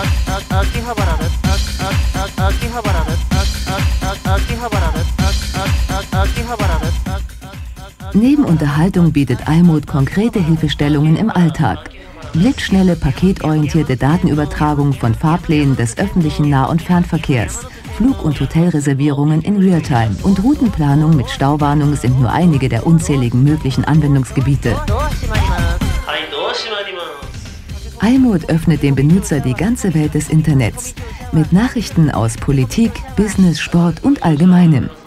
Neben Unterhaltung bietet iMode konkrete Hilfestellungen im Alltag. Blitzschnelle, paketorientierte Datenübertragung von Fahrplänen des öffentlichen Nah- und Fernverkehrs, Flug- und Hotelreservierungen in Realtime und Routenplanung mit Stauwarnung sind nur einige der unzähligen möglichen Anwendungsgebiete. iMode öffnet dem Benutzer die ganze Welt des Internets mit Nachrichten aus Politik, Business, Sport und Allgemeinem.